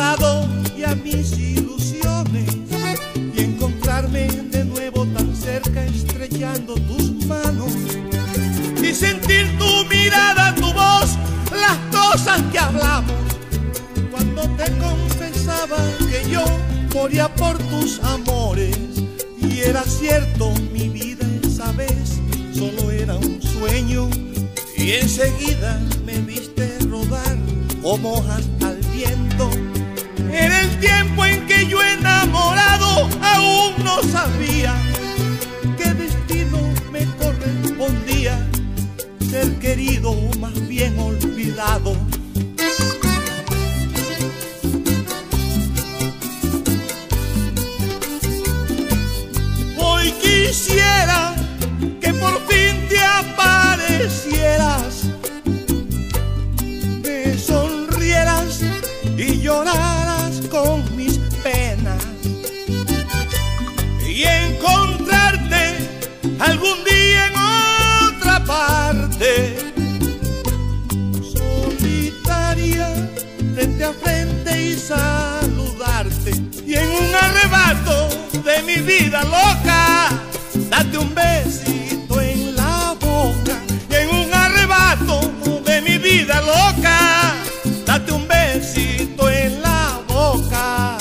lado y a mis ilusiones, y encontrarme de nuevo tan cerca estrechando tus manos y sentir tu mirada, tu voz, las cosas que hablamos cuando te confesaba que yo moría por tus amores. Y era cierto, mi vida esa vez solo era un sueño, y enseguida me viste rodar como hojas al viento. Era el tiempo en que yo enamorado aún no sabía qué destino me correspondía, ser querido o más bien olvidado. Hoy quisiera que por fin te aparecieras, me sonrieras y lloraras con mis penas, y encontrarte algún día en otra parte, solitaria, frente a frente, y saludarte, y en un arrebato de mi vida loca date un besito en la boca. Y en un arrebato de mi vida loca date un besito en la boca.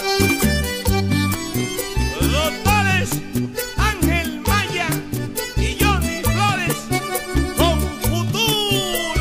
Doctores Ángel Maya y Johnny Flores con futuro.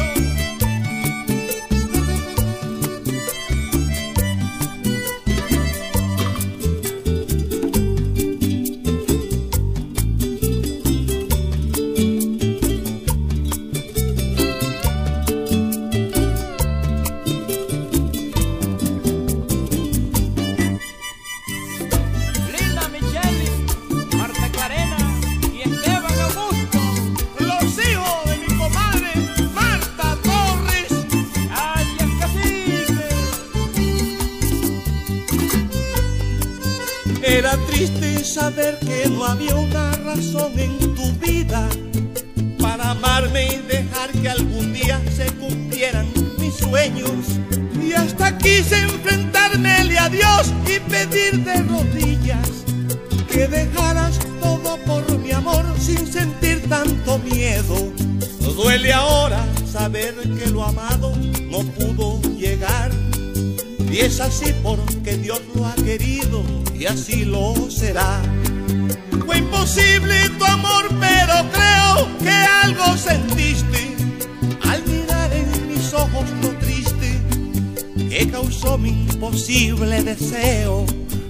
Era triste saber que no había una razón en tu vida para amarme y dejar que algún día se cumplieran mis sueños. Y hasta quise enfrentármele a Dios y pedir de rodillas que dejaras todo por mi amor sin sentir tanto miedo. Duele ahora saber que lo amado no pudo llegar, y es así porque Dios lo ha querido y así lo será. Fue imposible tu amor, pero creo que algo sentiste al mirar en mis ojos lo triste que causó mi imposible deseo.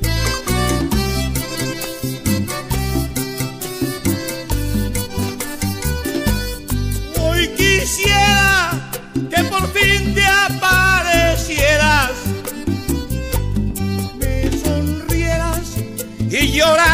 Hoy quisiera que por fin te aparecieras, y llorar